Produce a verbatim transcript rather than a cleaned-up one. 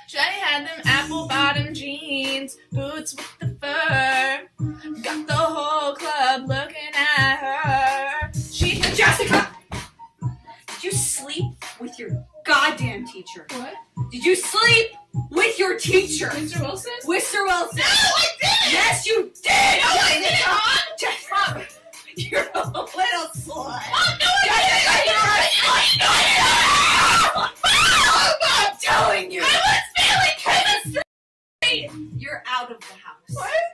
She had them apple bottom jeans, boots with the fur. Got the whole club looking at her. She had Jessica! Did you sleep with your goddamn teacher? What? Did you sleep with your teacher? Mister Wilson? Mister Wilson! No, I didn't! Yes, you did! No, I didn't, Mom! Mom, you're a little slut. Mom, no, I didn't! You're a slut! Mom, I'm telling you! I was failing chemistry! You're out of the house. What?